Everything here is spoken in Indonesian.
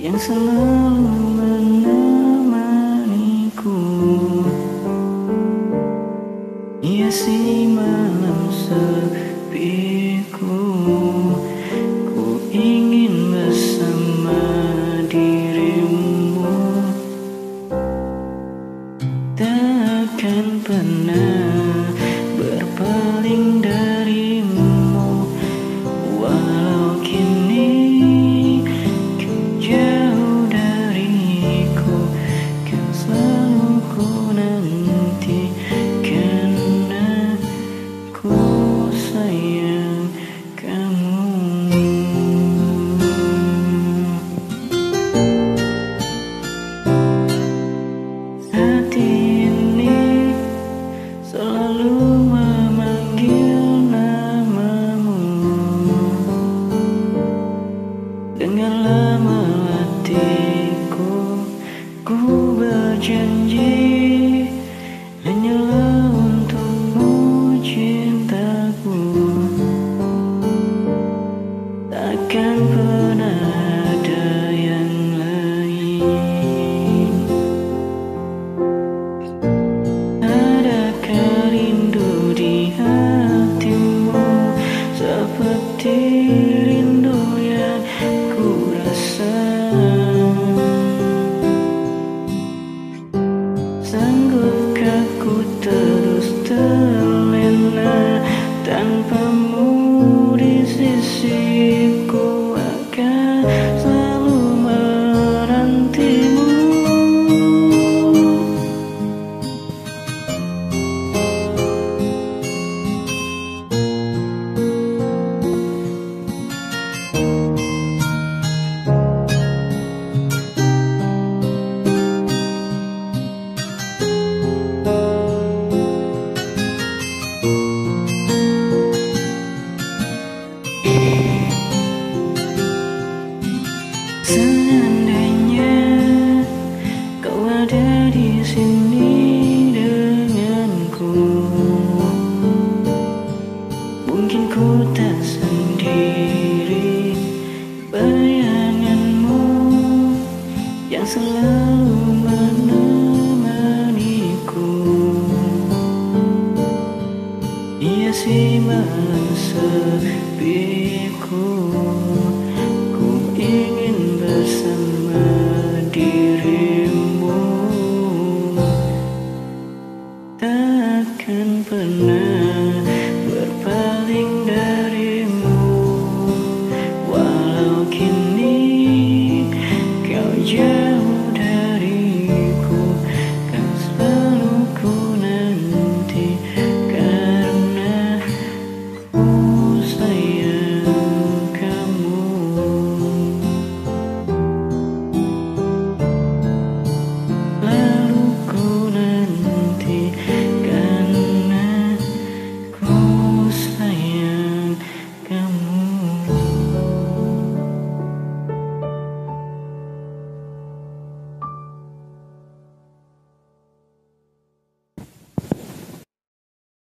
yang selalu menemaniku. Hiasi malam sepiku, ku ingin bersama dirimu. Takkan pernah berpaling darimu, walau kini kau jauh dariku. Kan selalu ku nanti, karena ku sayang kamu. Hati ini selalu memanggil namamu. Dengarlah melatiku, ku berjanji hanyalah untukmu cintaku. Takkan pernah ada yang lain. Adakah rindu di hatimu seperti rindu yang ku rasa? Sanggupkah ku terus terlena tanpamu di sisiku? Akan selalu menantimu. Seandainya kau ada di sini denganku, mungkin ku tak sendiri. Bayanganmu yang selalu menemaniku, hiasi malam